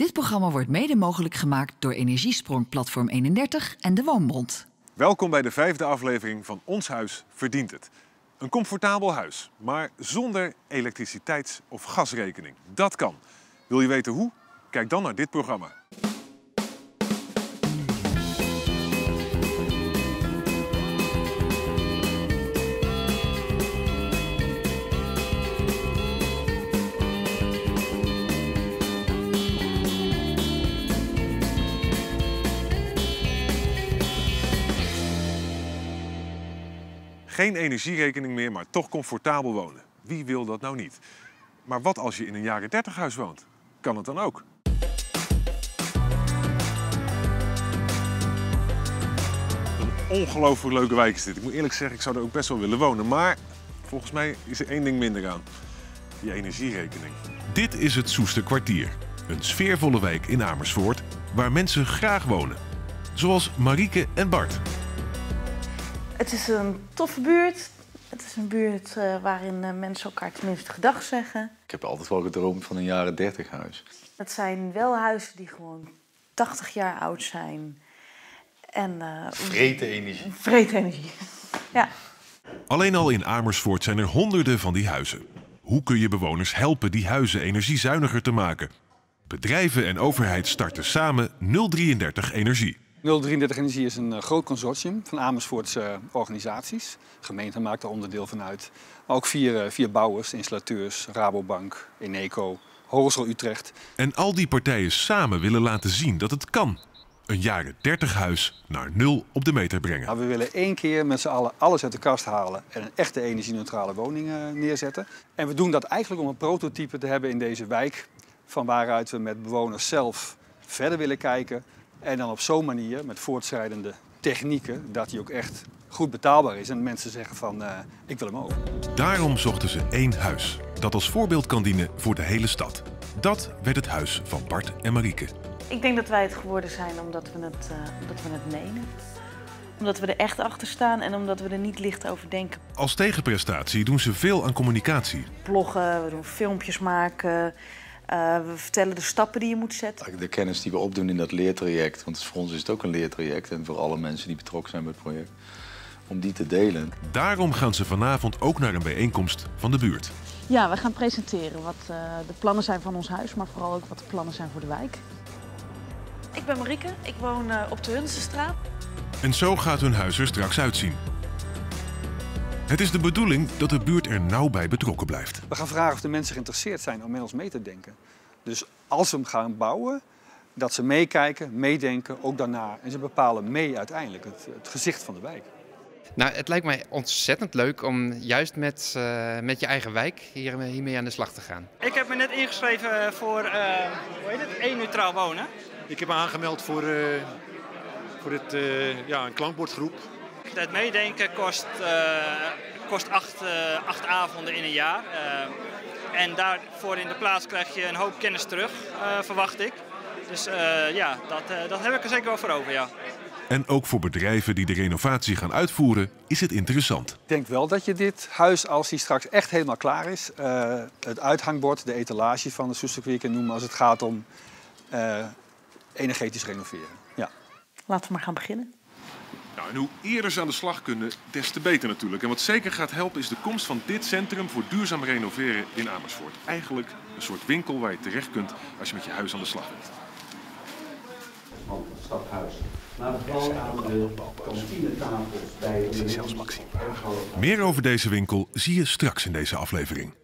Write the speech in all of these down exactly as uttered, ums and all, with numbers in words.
Dit programma wordt mede mogelijk gemaakt door Energiesprong Platform eenendertig en de Woonbond. Welkom bij de vijfde aflevering van Ons Huis Verdient Het. Een comfortabel huis, maar zonder elektriciteits- of gasrekening. Dat kan. Wil je weten hoe? Kijk dan naar dit programma. Geen energierekening meer, maar toch comfortabel wonen. Wie wil dat nou niet? Maar wat als je in een jaren dertig huis woont? Kan het dan ook? Een ongelooflijk leuke wijk is dit. Ik moet eerlijk zeggen, ik zou er ook best wel willen wonen. Maar volgens mij is er één ding minder aan. Die energierekening. Dit is het Soester Kwartier. Een sfeervolle wijk in Amersfoort waar mensen graag wonen. Zoals Marieke en Bart. Het is een toffe buurt. Het is een buurt uh, waarin uh, mensen elkaar tenminste gedag zeggen. Ik heb altijd wel gedroomd van een jaren dertig huis. Het zijn wel huizen die gewoon tachtig jaar oud zijn. En uh, vreten energie. Vreten energie, ja. Alleen al in Amersfoort zijn er honderden van die huizen. Hoe kun je bewoners helpen die huizen energiezuiniger te maken? Bedrijven en overheid starten samen nul drieëndertig Energie. nul drieëndertig Energie is een uh, groot consortium van Amersfoortse uh, organisaties. De gemeente maakt er onderdeel van uit. Maar ook vier, uh, vier bouwers, installateurs, Rabobank, Eneco, Hogeschool Utrecht. En al die partijen samen willen laten zien dat het kan. Een jaren dertig huis naar nul op de meter brengen. Nou, we willen één keer met z'n allen alles uit de kast halen en een echte energie-neutrale woning uh, neerzetten. En we doen dat eigenlijk om een prototype te hebben in deze wijk. Van waaruit we met bewoners zelf verder willen kijken. En dan op zo'n manier, met voortschrijdende technieken, dat die ook echt goed betaalbaar is. En mensen zeggen van, uh, ik wil hem ook. Daarom zochten ze één huis, dat als voorbeeld kan dienen voor de hele stad. Dat werd het huis van Bart en Marieke. Ik denk dat wij het geworden zijn omdat we het, uh, omdat we het menen. Omdat we er echt achter staan en omdat we er niet licht over denken. Als tegenprestatie doen ze veel aan communicatie. Bloggen, we doen filmpjes maken. Uh, we vertellen de stappen die je moet zetten. De kennis die we opdoen in dat leertraject, want voor ons is het ook een leertraject en voor alle mensen die betrokken zijn bij het project, om die te delen. Daarom gaan ze vanavond ook naar een bijeenkomst van de buurt. Ja, we gaan presenteren wat uh, de plannen zijn van ons huis, maar vooral ook wat de plannen zijn voor de wijk. Ik ben Marieke, ik woon uh, op de Hunzenstraat. En zo gaat hun huis er straks uitzien. Het is de bedoeling dat de buurt er nauw bij betrokken blijft. We gaan vragen of de mensen geïnteresseerd zijn om met ons mee te denken. Dus als we hem gaan bouwen, dat ze meekijken, meedenken, ook daarna. En ze bepalen mee uiteindelijk het, het gezicht van de wijk. Nou, het lijkt mij ontzettend leuk om juist met, uh, met je eigen wijk hier, hiermee aan de slag te gaan. Ik heb me net ingeschreven voor uh, hoe heet het? één neutraal wonen. Ik heb me aangemeld voor, uh, voor het, uh, ja, een klankbordgroep. Het meedenken kost, uh, kost acht, uh, acht avonden in een jaar. Uh, en daarvoor in de plaats krijg je een hoop kennis terug, uh, verwacht ik. Dus uh, ja, dat, uh, dat heb ik er zeker wel voor over, ja. En ook voor bedrijven die de renovatie gaan uitvoeren, is het interessant. Ik denk wel dat je dit huis, als hij straks echt helemaal klaar is, uh, het uithangbord, de etalage van de Soester kan noemen als het gaat om uh, energetisch renoveren. Ja. Laten we maar gaan beginnen. Nou, en hoe eerder ze aan de slag kunnen, des te beter natuurlijk. En wat zeker gaat helpen is de komst van dit centrum voor duurzaam renoveren in Amersfoort. Eigenlijk een soort winkel waar je terecht kunt als je met je huis aan de slag bent. Van het stadhuis. Maar vooral aan de kantinetafels bij de zelfs Maxime. Meer over deze winkel zie je straks in deze aflevering.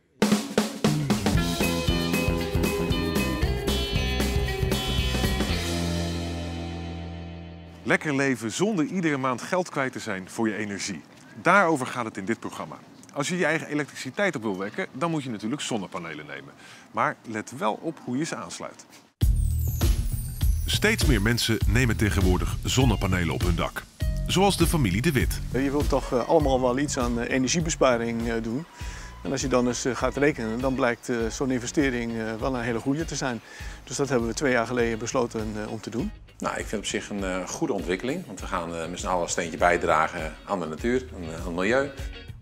Lekker leven zonder iedere maand geld kwijt te zijn voor je energie. Daarover gaat het in dit programma. Als je je eigen elektriciteit op wil wekken, dan moet je natuurlijk zonnepanelen nemen. Maar let wel op hoe je ze aansluit. Steeds meer mensen nemen tegenwoordig zonnepanelen op hun dak. Zoals de familie De Wit. Je wilt toch allemaal wel iets aan energiebesparing doen. En als je dan eens gaat rekenen, dan blijkt zo'n investering wel een hele goede te zijn. Dus dat hebben we twee jaar geleden besloten om te doen. Nou, ik vind het op zich een uh, goede ontwikkeling. Want we gaan uh, met z'n allen een steentje bijdragen aan de natuur, aan, uh, aan het milieu.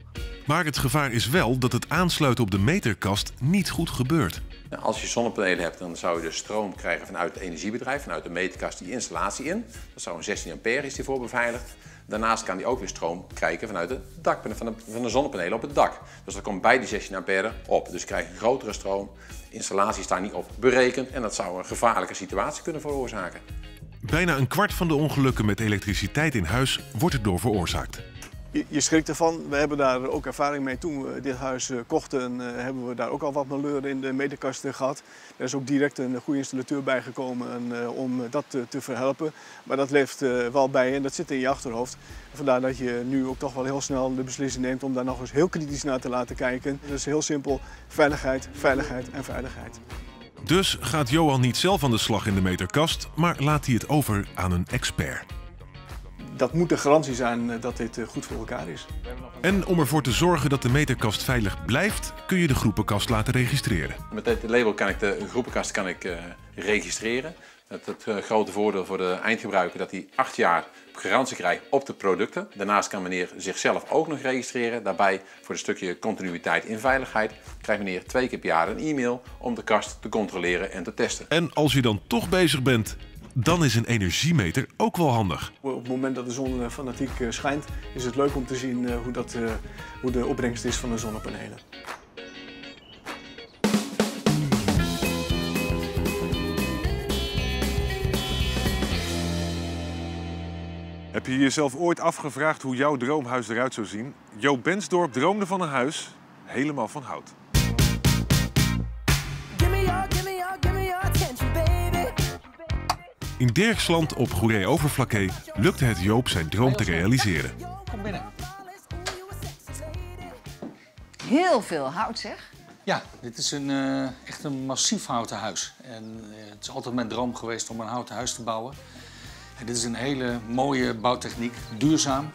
Maar het gevaar is wel dat het aansluiten op de meterkast niet goed gebeurt. Als je zonnepanelen hebt, dan zou je de stroom krijgen vanuit het energiebedrijf, vanuit de meterkast die installatie in. Dat zou een zestien ampère is die voor beveiligd. Daarnaast kan die ook weer stroom krijgen vanuit de, dak, van de, van de zonnepanelen op het dak. Dus dat komt bij die zestien ampère op. Dus je krijgt een grotere stroom. De installatie is daar niet op berekend en dat zou een gevaarlijke situatie kunnen veroorzaken. Bijna een kwart van de ongelukken met elektriciteit in huis wordt erdoor veroorzaakt. Je, je schrikt ervan. We hebben daar ook ervaring mee. Toen we dit huis kochten, uh, hebben we daar ook al wat malheur in de meterkasten gehad. Er is ook direct een goede installateur bijgekomen uh, om dat te, te verhelpen. Maar dat leeft uh, wel bij en dat zit in je achterhoofd. Vandaar dat je nu ook toch wel heel snel de beslissing neemt om daar nog eens heel kritisch naar te laten kijken. Dat is heel simpel. Veiligheid, veiligheid en veiligheid. Dus gaat Johan niet zelf aan de slag in de meterkast, maar laat hij het over aan een expert. Dat moet de garantie zijn dat dit goed voor elkaar is. En om ervoor te zorgen dat de meterkast veilig blijft, kun je de groepenkast laten registreren. Met dit label kan ik de groepenkast kan ik, uh, registreren. Het, het uh, grote voordeel voor de eindgebruiker dat hij acht jaar garantie krijgt op de producten. Daarnaast kan meneer zichzelf ook nog registreren. Daarbij voor een stukje continuïteit in veiligheid krijgt meneer twee keer per jaar een e-mail om de kast te controleren en te testen. En als je dan toch bezig bent, dan is een energiemeter ook wel handig. Op het moment dat de zon fanatiek schijnt, is het leuk om te zien hoe, dat, hoe de opbrengst is van de zonnepanelen. Heb je jezelf ooit afgevraagd hoe jouw droomhuis eruit zou zien? Jo Bensdorp droomde van een huis helemaal van hout. In Dirksland op Goeree-Overflakkee lukte het Joop zijn droom te realiseren. Kom binnen. Heel veel hout, zeg. Ja, dit is een, uh, echt een massief houten huis. En uh, het is altijd mijn droom geweest om een houten huis te bouwen. En dit is een hele mooie bouwtechniek, duurzaam.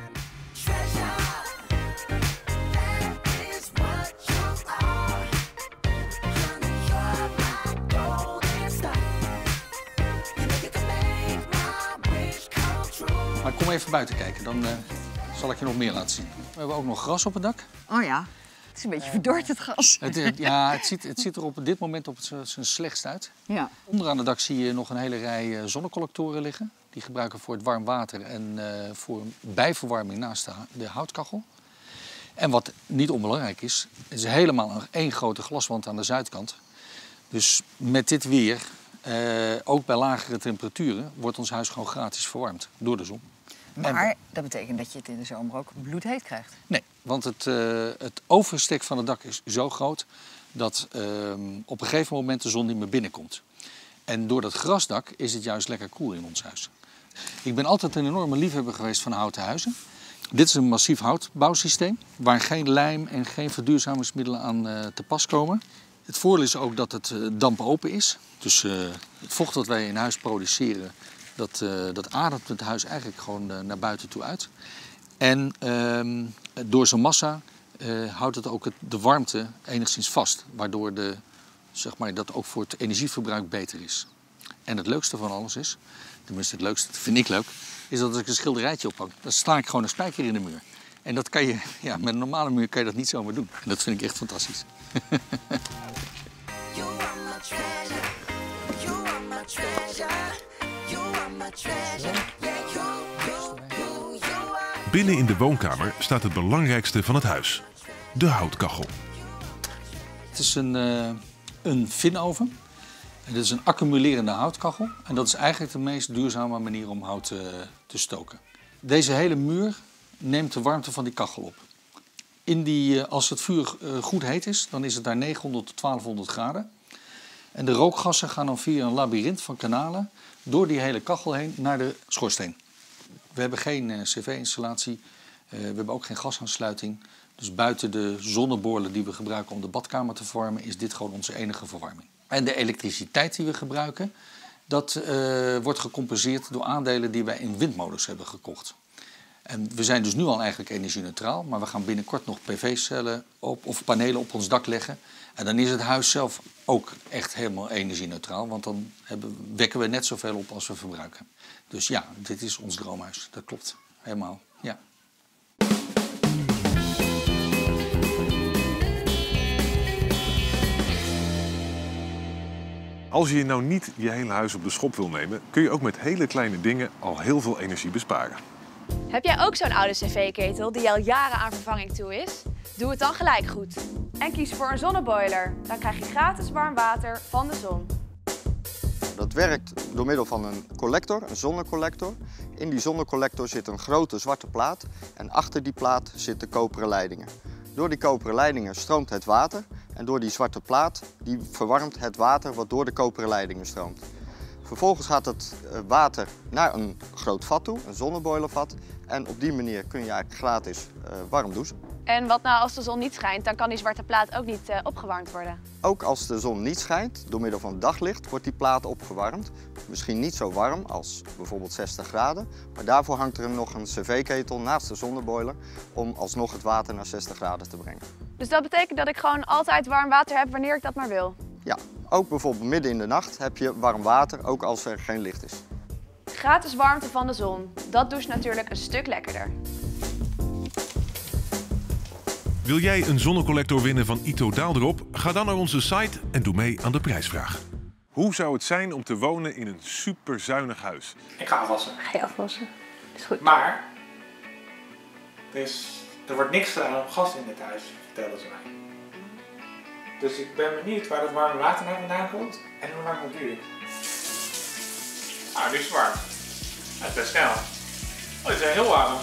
Maar kom even buiten kijken, dan uh, zal ik je nog meer laten zien. We hebben ook nog gras op het dak. Oh ja, het is een beetje verdord, het gras. Het, ja, het ziet, het ziet er op dit moment op zijn slechtst uit. Ja. Onderaan het dak zie je nog een hele rij zonnecollectoren liggen. Die gebruiken voor het warm water en uh, voor bijverwarming naast de, de houtkachel. En wat niet onbelangrijk is, het is helemaal één grote glaswand aan de zuidkant. Dus met dit weer, uh, ook bij lagere temperaturen, wordt ons huis gewoon gratis verwarmd door de zon. Maar en, dat betekent dat je het in de zomer ook bloedheet krijgt? Nee, want het, uh, het overstek van het dak is zo groot dat uh, op een gegeven moment de zon niet meer binnenkomt. En door dat grasdak is het juist lekker koel in ons huis. Ik ben altijd een enorme liefhebber geweest van houten huizen. Dit is een massief houtbouwsysteem waar geen lijm en geen verduurzamingsmiddelen aan uh, te pas komen. Het voordeel is ook dat het uh, dampopen is. Dus uh, het vocht dat wij in huis produceren, dat, uh, dat ademt het huis eigenlijk gewoon uh, naar buiten toe uit. En uh, door zijn massa uh, houdt het ook het, de warmte enigszins vast. Waardoor de, zeg maar, dat ook voor het energieverbruik beter is. En het leukste van alles is, tenminste het leukste, dat vind ik leuk, is dat als ik een schilderijtje ophang, dan sla ik gewoon een spijker in de muur. En dat kan je, ja, met een normale muur kan je dat niet zomaar doen. En dat vind ik echt fantastisch. Binnen in de woonkamer staat het belangrijkste van het huis, de houtkachel. Het is een, uh, een vinoven. Dit is een accumulerende houtkachel. En dat is eigenlijk de meest duurzame manier om hout uh, te stoken. Deze hele muur neemt de warmte van die kachel op. In die, uh, als het vuur uh, goed heet is, dan is het daar negenhonderd tot twaalfhonderd graden. En de rookgassen gaan dan via een labyrint van kanalen door die hele kachel heen naar de schoorsteen. We hebben geen uh, cv-installatie, uh, we hebben ook geen gasaansluiting. Dus buiten de zonneboorlen die we gebruiken om de badkamer te verwarmen, is dit gewoon onze enige verwarming. En de elektriciteit die we gebruiken, dat uh, wordt gecompenseerd door aandelen die wij in windmolens hebben gekocht. En we zijn dus nu al eigenlijk energie-neutraal, maar we gaan binnenkort nog P V-cellen op, of panelen op ons dak leggen. En dan is het huis zelf ook echt helemaal energie-neutraal, want dan hebben, wekken we net zoveel op als we verbruiken. Dus ja, dit is ons droomhuis. Dat klopt. Helemaal, ja. Als je nou niet je hele huis op de schop wil nemen, kun je ook met hele kleine dingen al heel veel energie besparen. Heb jij ook zo'n oude cv-ketel die al jaren aan vervanging toe is? Doe het dan gelijk goed. En kies voor een zonneboiler. Dan krijg je gratis warm water van de zon. Dat werkt door middel van een collector, een zonnecollector. In die zonnecollector zit een grote zwarte plaat en achter die plaat zitten koperen leidingen. Door die koperen leidingen stroomt het water en door die zwarte plaat die verwarmt het water wat door de koperen leidingen stroomt. Vervolgens gaat het water naar een groot vat toe, een zonneboilervat. En op die manier kun je eigenlijk gratis uh, warm douchen. En wat nou als de zon niet schijnt, dan kan die zwarte plaat ook niet uh, opgewarmd worden? Ook als de zon niet schijnt, door middel van daglicht, wordt die plaat opgewarmd. Misschien niet zo warm als bijvoorbeeld zestig graden, maar daarvoor hangt er nog een cv-ketel naast de zonneboiler om alsnog het water naar zestig graden te brengen. Dus dat betekent dat ik gewoon altijd warm water heb wanneer ik dat maar wil? Ja, ook bijvoorbeeld midden in de nacht heb je warm water, ook als er geen licht is. Gratis warmte van de zon, dat doucht natuurlijk een stuk lekkerder. Wil jij een zonnecollector winnen van Ito Daaldrop? Ga dan naar onze site en doe mee aan de prijsvraag. Hoe zou het zijn om te wonen in een superzuinig huis? Ik ga afwassen. Ga je afwassen? Is goed. Maar er, is, er wordt niks gedaan op gas in dit huis, vertelden ze mij. Dus ik ben benieuwd waar het warme water nou vandaan komt en hoe lang het duurt. Ah, nu is het warm. Dat is best snel. Oh, het is heel warm.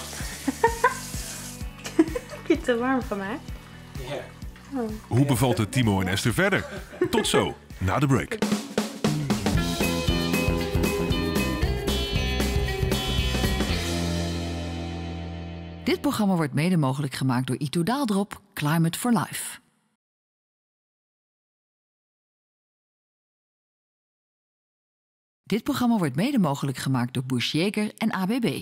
Heb je het te warm van mij? Ja. Oh. Hoe bevalt het Timo en Esther verder? Tot zo, na de break. Dit programma wordt mede mogelijk gemaakt door Ito Daaldrop, Climate for Life. Dit programma wordt mede mogelijk gemaakt door Bush Jaeger en A B B.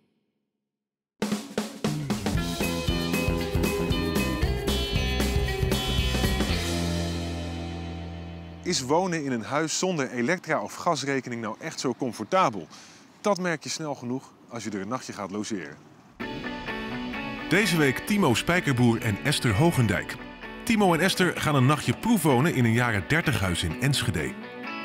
Is wonen in een huis zonder elektra- of gasrekening nou echt zo comfortabel? Dat merk je snel genoeg als je er een nachtje gaat logeren. Deze week Timo Spijkerboer en Esther Hogendijk. Timo en Esther gaan een nachtje proefwonen in een jaren dertig huis in Enschede.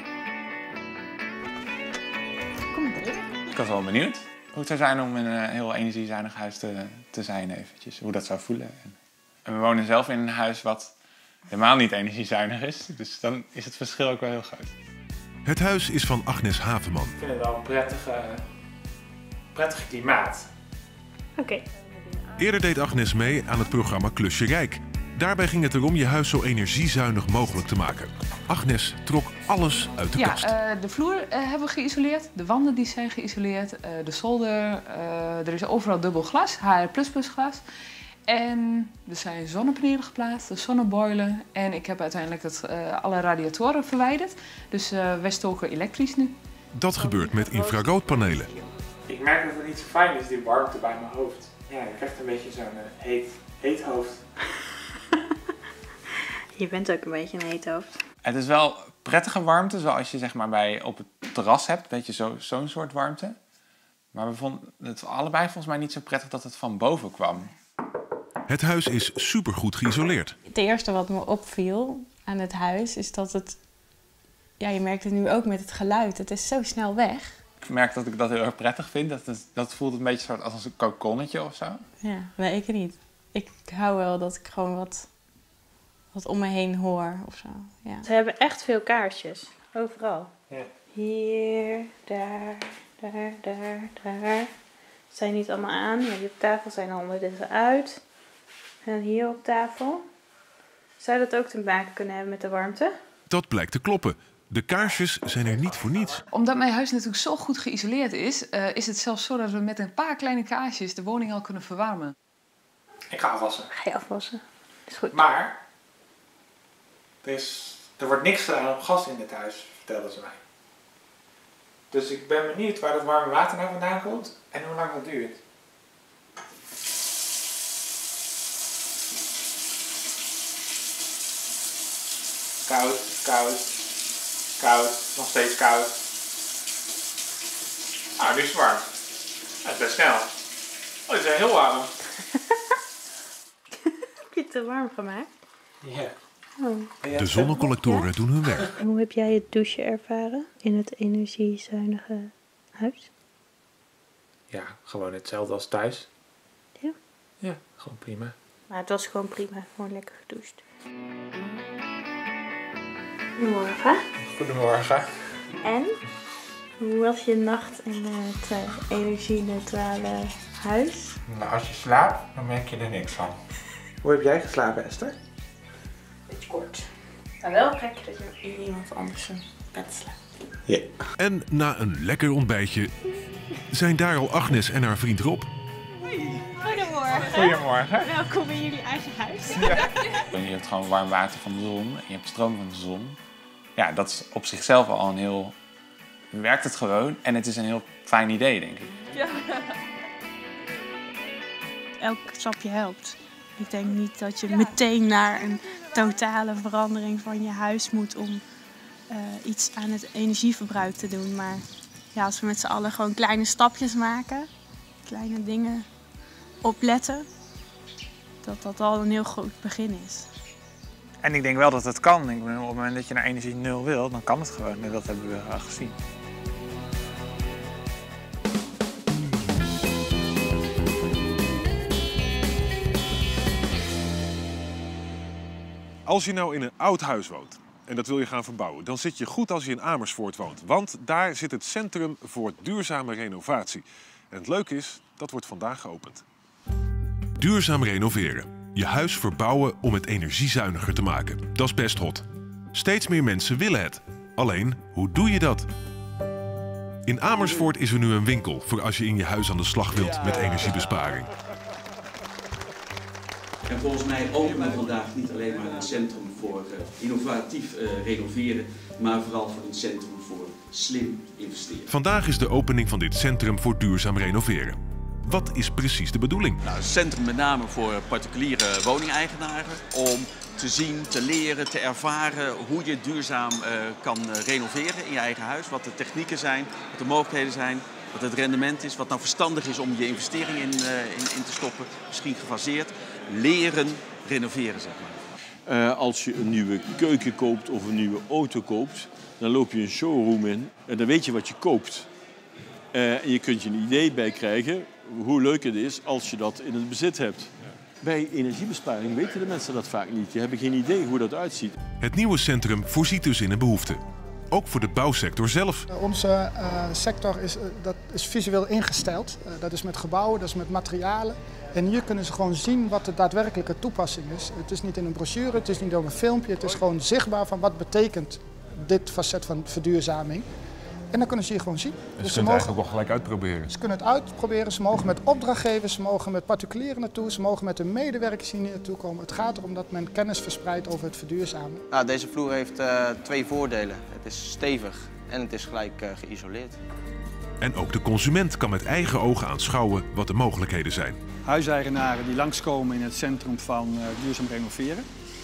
Ik was wel benieuwd hoe het zou zijn om in een heel energiezuinig huis te, te zijn eventjes. Hoe dat zou voelen. En we wonen zelf in een huis wat helemaal niet energiezuinig is. Dus dan is het verschil ook wel heel groot. Het huis is van Agnes Haveman. Ik vind het wel een prettige, prettig klimaat. Oké. Okay. Eerder deed Agnes mee aan het programma Klusje Rijk. Daarbij ging het erom je huis zo energiezuinig mogelijk te maken. Agnes trok alles uit de ja, kast. Ja, uh, de vloer uh, hebben we geïsoleerd, de wanden die zijn geïsoleerd, uh, de zolder, uh, er is overal dubbel glas, H R plus plus glas. En er zijn zonnepanelen geplaatst, de zonneboiler. En ik heb uiteindelijk het, uh, alle radiatoren verwijderd. Dus uh, wij stoken elektrisch nu. Dat gebeurt met infraroodpanelen. Ik merk dat het niet zo fijn is, die warmte bij mijn hoofd. Ja, je krijgt een beetje zo'n uh, heet, heet hoofd. Je bent ook een beetje een heet hoofd. Het is wel prettige warmte, zoals je zeg maar bij op het terras hebt. Weet je, zo, zo'n soort warmte. Maar we vonden het allebei volgens mij niet zo prettig dat het van boven kwam. Het huis is supergoed geïsoleerd. Het eerste wat me opviel aan het huis is dat het... Ja, je merkt het nu ook met het geluid. Het is zo snel weg. Ik merk dat ik dat heel erg prettig vind. Dat, het, dat voelt een beetje soort als een kokonnetje of zo. Ja, nee, ik niet. Ik hou wel dat ik gewoon wat, wat om me heen hoor of zo. Ja. Ze hebben echt veel kaarsjes. Overal. Ja. Hier, daar, daar, daar, daar. Ze zijn niet allemaal aan. Ja, die op tafel zijn al ondertussen uit. En hier op tafel. Zou dat ook te maken kunnen hebben met de warmte? Dat blijkt te kloppen. De kaarsjes zijn er niet voor niets. Omdat mijn huis natuurlijk zo goed geïsoleerd is, uh, is het zelfs zo dat we met een paar kleine kaarsjes de woning al kunnen verwarmen. Ik ga afwassen. Ga je afwassen? Is goed. Maar er, is, er wordt niks gedaan op gas in dit huis, vertelden ze mij. Dus ik ben benieuwd waar het warme water nou vandaan komt en hoe lang dat duurt. Koud, koud, koud, nog steeds koud. Ah, nu is het warm. Dat is best snel. Oh, het is heel warm. Heb je het te warm van mij? Ja. Oh. De zonnecollectoren doen hun werk. En hoe heb jij het douchen ervaren in het energiezuinige huis? Ja, gewoon hetzelfde als thuis. Ja? Ja, gewoon prima. Maar het was gewoon prima, gewoon lekker gedoucht. Goedemorgen. Goedemorgen. En? Hoe was je nacht in het uh, energie-neutrale huis? Nou, als je slaapt, dan merk je er niks van. Hoe heb jij geslapen, Esther? Beetje kort. Maar wel krijg je dat je in iemand anders zijn bed slaapt. Ja. En na een lekker ontbijtje zijn daar al Agnes en haar vriend Rob. Goedemorgen. Goedemorgen. Welkom in jullie eigen huis. Ja. Je hebt gewoon warm water van de zon en je hebt stroom van de zon. Ja, dat is op zichzelf al een heel... Werkt het gewoon en het is een heel fijn idee, denk ik. Ja. Elk stapje helpt. Ik denk niet dat je meteen naar een totale verandering van je huis moet om uh, iets aan het energieverbruik te doen. Maar ja, als we met z'n allen gewoon kleine stapjes maken, kleine dingen opletten, dat dat al een heel groot begin is. En ik denk wel dat het kan. Ik bedoel, op het moment dat je naar energie nul wil, dan kan het gewoon. En dat hebben we al gezien. Als je nou in een oud huis woont en dat wil je gaan verbouwen, dan zit je goed als je in Amersfoort woont. Want daar zit het Centrum voor Duurzame Renovatie. En het leuke is, dat wordt vandaag geopend. Duurzaam renoveren. Je huis verbouwen om het energiezuiniger te maken. Dat is best hot. Steeds meer mensen willen het. Alleen, hoe doe je dat? In Amersfoort is er nu een winkel voor als je in je huis aan de slag wilt met energiebesparing. En volgens mij openen we vandaag niet alleen maar een centrum voor uh, innovatief uh, renoveren, maar vooral voor een centrum voor slim investeren. Vandaag is de opening van dit Centrum voor Duurzaam Renoveren. Wat is precies de bedoeling? Nou, een centrum met name voor particuliere woningeigenaren om te zien, te leren, te ervaren hoe je duurzaam uh, kan uh, renoveren in je eigen huis. Wat de technieken zijn, wat de mogelijkheden zijn, wat het rendement is, wat nou verstandig is om je investering in, uh, in, in te stoppen. Misschien gefaseerd. Leren renoveren, zeg maar. Uh, als je een nieuwe keuken koopt of een nieuwe auto koopt, dan loop je een showroom in en dan weet je wat je koopt. Uh, en je kunt je een idee bij krijgen hoe leuk het is als je dat in het bezit hebt. Bij energiebesparing weten de mensen dat vaak niet. Die hebben geen idee hoe dat uitziet. Het nieuwe centrum voorziet dus in een behoefte. Ook voor de bouwsector zelf. Onze uh, sector is, uh, dat is visueel ingesteld. Uh, dat is met gebouwen, dat is met materialen. En hier kunnen ze gewoon zien wat de daadwerkelijke toepassing is. Het is niet in een brochure, het is niet op een filmpje. Het is gewoon zichtbaar van wat betekent dit facet van verduurzaming. En dan kunnen ze hier gewoon zien. Dus, dus je kunt ze het mogen, eigenlijk ook wel gelijk uitproberen. Ze kunnen het uitproberen, ze mogen met opdrachtgevers, ze mogen met particulieren naartoe, ze mogen met de medewerkers hier naartoe komen. Het gaat erom dat men kennis verspreidt over het verduurzamen. Nou, deze vloer heeft uh, twee voordelen. Het is stevig en het is gelijk uh, geïsoleerd. En ook de consument kan met eigen ogen aanschouwen wat de mogelijkheden zijn. Huiseigenaren die langskomen in het centrum van uh, duurzaam renoveren,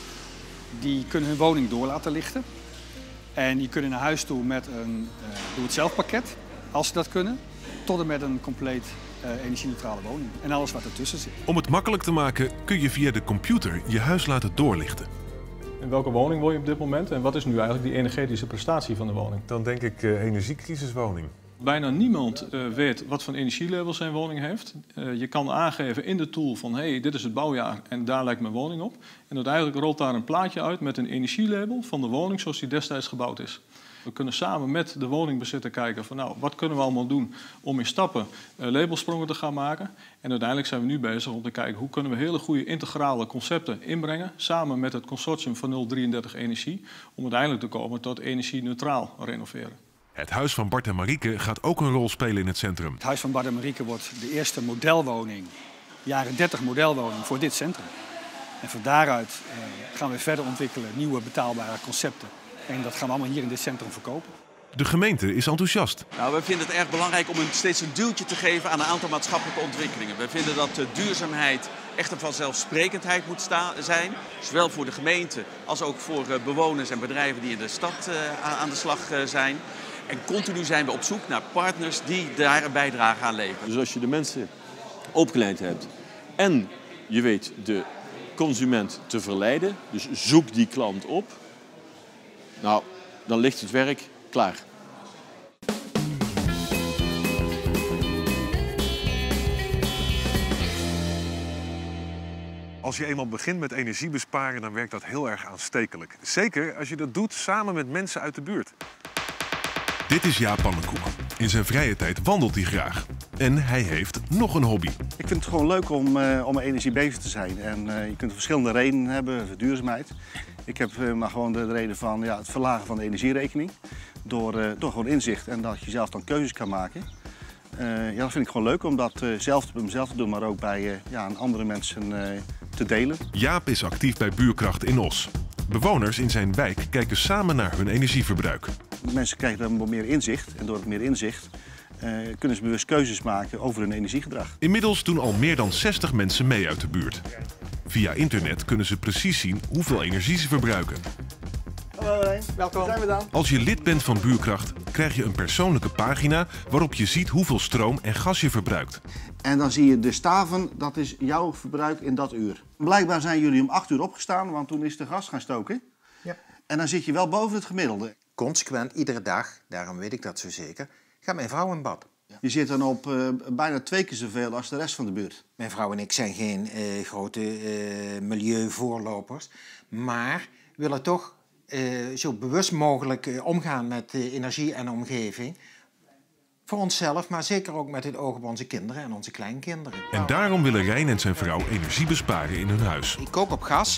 die kunnen hun woning door laten lichten. En die kunnen naar huis toe met een uh, doe-het-zelf pakket, als ze dat kunnen, tot en met een compleet uh, energie-neutrale woning. En alles wat ertussen zit. Om het makkelijk te maken kun je via de computer je huis laten doorlichten. In welke woning woon je op dit moment en wat is nu eigenlijk die energetische prestatie van de woning? Dan denk ik uh, energiecrisiswoning. Bijna niemand uh, weet wat voor energielabel zijn woning heeft. Uh, je kan aangeven in de tool van hey, dit is het bouwjaar en daar lijkt mijn woning op. En uiteindelijk rolt daar een plaatje uit met een energielabel van de woning zoals die destijds gebouwd is. We kunnen samen met de woningbezitter kijken van nou, wat kunnen we allemaal doen om in stappen uh, labelsprongen te gaan maken. En uiteindelijk zijn we nu bezig om te kijken hoe kunnen we hele goede integrale concepten inbrengen samen met het consortium van nul drieëndertig Energie om uiteindelijk te komen tot energie-neutraal renoveren. Het huis van Bart en Marieke gaat ook een rol spelen in het centrum. Het huis van Bart en Marieke wordt de eerste modelwoning, jaren dertig modelwoning voor dit centrum. En van daaruit uh, gaan we verder ontwikkelen, nieuwe betaalbare concepten. En dat gaan we allemaal hier in dit centrum verkopen. De gemeente is enthousiast. Nou, we vinden het erg belangrijk om een, steeds een duwtje te geven aan een aantal maatschappelijke ontwikkelingen. We vinden dat de duurzaamheid echt een vanzelfsprekendheid moet sta- zijn. Zowel voor de gemeente als ook voor uh, bewoners en bedrijven die in de stad uh, aan de slag uh, zijn. En continu zijn we op zoek naar partners die daar een bijdrage aan leveren. Dus als je de mensen opgeleid hebt en je weet de consument te verleiden. Dus zoek die klant op. Nou, dan ligt het werk klaar. Als je eenmaal begint met energie besparen, dan werkt dat heel erg aanstekelijk. Zeker als je dat doet samen met mensen uit de buurt. Dit is Jaap Pannenkoek. In zijn vrije tijd wandelt hij graag. En hij heeft nog een hobby. Ik vind het gewoon leuk om, uh, om met energie bezig te zijn. En uh, je kunt verschillende redenen hebben voor duurzaamheid. Ik heb uh, maar gewoon de reden van ja, het verlagen van de energierekening. Door, uh, door gewoon inzicht en dat je zelf dan keuzes kan maken. Uh, ja, dat vind ik gewoon leuk om dat uh, zelf bij mezelf te doen, maar ook bij uh, ja, andere mensen uh, te delen. Jaap is actief bij Buurkracht in Os. Bewoners in zijn wijk kijken samen naar hun energieverbruik. Mensen krijgen dan wat meer inzicht en door het meer inzicht uh, kunnen ze bewust keuzes maken over hun energiegedrag. Inmiddels doen al meer dan zestig mensen mee uit de buurt. Via internet kunnen ze precies zien hoeveel energie ze verbruiken. Hallo, welkom. Zijn we dan? Als je lid bent van Buurkracht, krijg je een persoonlijke pagina waarop je ziet hoeveel stroom en gas je verbruikt. En dan zie je de staven, dat is jouw verbruik in dat uur. Blijkbaar zijn jullie om acht uur opgestaan, want toen is de gas gaan stoken. Ja. En dan zit je wel boven het gemiddelde. Consequent, iedere dag, daarom weet ik dat zo zeker, gaat mijn vrouw in bad. Je zit dan op uh, bijna twee keer zoveel als de rest van de buurt. Mijn vrouw en ik zijn geen uh, grote uh, milieuvoorlopers, maar willen toch uh, zo bewust mogelijk uh, omgaan met uh, energie en omgeving. Voor onszelf, maar zeker ook met het oog op onze kinderen en onze kleinkinderen. En daarom willen Rijn en zijn vrouw energie besparen in hun huis. Ik kook op gas.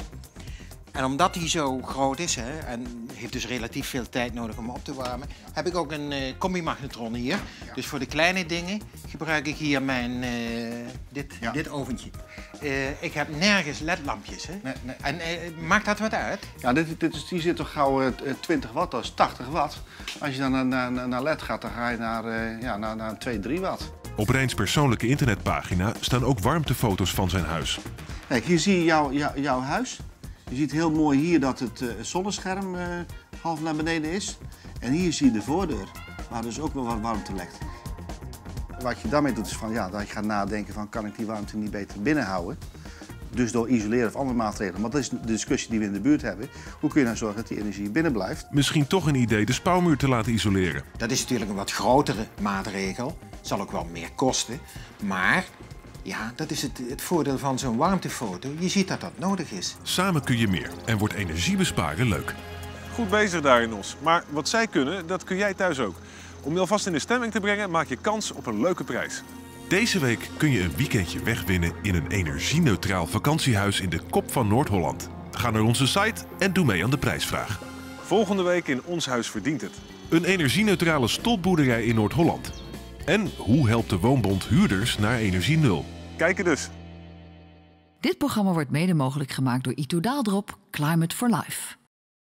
En omdat hij zo groot is, hè, en heeft dus relatief veel tijd nodig om op te warmen, heb ik ook een uh, combi-magnetron hier. Dus voor de kleine dingen gebruik ik hier mijn, uh, dit, ja. dit oventje. Uh, ik heb nergens ledlampjes. Hè. Nee, nee. En uh, maakt dat wat uit? Ja, dit, dit is, die zit toch gauw uh, twintig watt, dat is tachtig watt. Als je dan naar, naar, naar led gaat, dan ga je naar, uh, ja, naar, naar twee, drie watt. Op Rijns persoonlijke internetpagina staan ook warmtefoto's van zijn huis. Kijk, hier zie je jou, jou, jouw huis. Je ziet heel mooi hier dat het uh, zonnescherm uh, half naar beneden is. En hier zie je de voordeur, waar dus ook wel wat warmte lekt. Wat je daarmee doet is van, ja, dat je gaat nadenken van, kan ik die warmte niet beter binnenhouden? Dus door isoleren of andere maatregelen. Maar dat is de discussie die we in de buurt hebben. Hoe kun je nou zorgen dat die energie binnen blijft? Misschien toch een idee de spouwmuur te laten isoleren. Dat is natuurlijk een wat grotere maatregel. Zal ook wel meer kosten. Maar ja, dat is het, het voordeel van zo'n warmtefoto. Je ziet dat dat nodig is. Samen kun je meer en wordt energie besparen leuk. Goed bezig daar in Os. Maar wat zij kunnen, dat kun jij thuis ook. Om je alvast in de stemming te brengen, maak je kans op een leuke prijs. Deze week kun je een weekendje wegwinnen in een energieneutraal vakantiehuis in de kop van Noord-Holland. Ga naar onze site en doe mee aan de prijsvraag. Volgende week in Ons Huis Verdient Het. Een energieneutrale stolpboerderij in Noord-Holland. En hoe helpt de Woonbond huurders naar energie nul? Kijken dus. Dit programma wordt mede mogelijk gemaakt door Itodaaldrop Climate for Life.